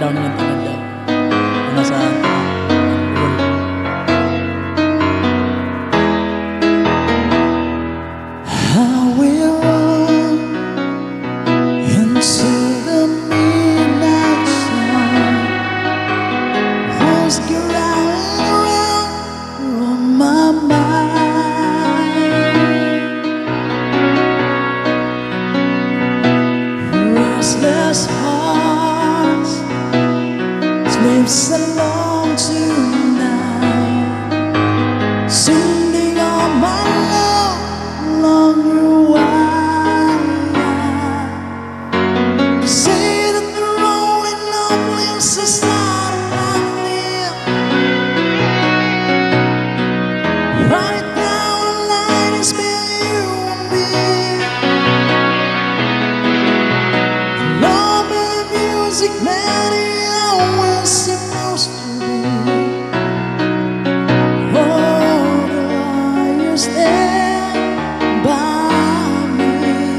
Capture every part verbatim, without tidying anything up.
adlaw naman talaga na nasa I will run into the midnight sun. What's going around on my mind? Restless hearts sleeps alone tonight, sending all my love along your wire. Say that the rolling love lives a start like live. Right now the line is between you and me. Love and music, man, it always supposed to be. Oh, are you stand by me?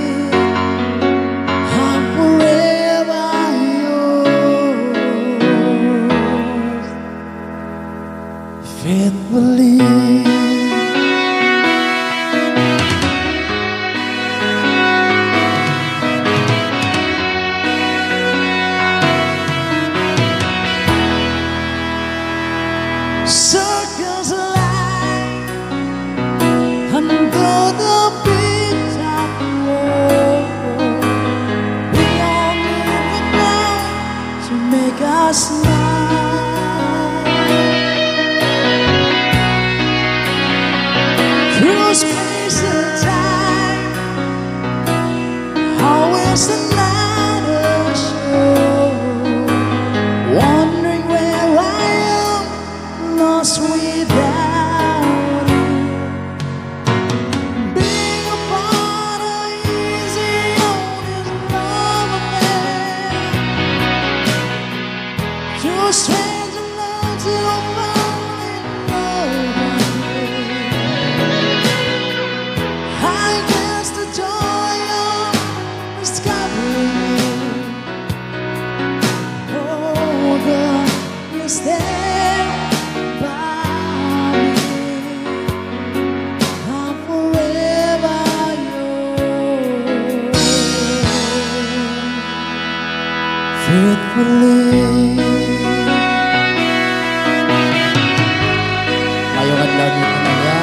I'm forever yours, faithfully. Circles line under the big top road. We all need the ground to make us smile. Through space and time, always another show. Wondering where I am, lost without you. Being a part of easy on this love affair. Two strange love till fall in love again. I guess the joy of discovering you. Oh, girl, you stand by me. I'm forever yours, faithfully. mayong adlaw ni talaga.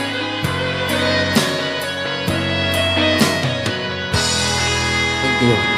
Thank you.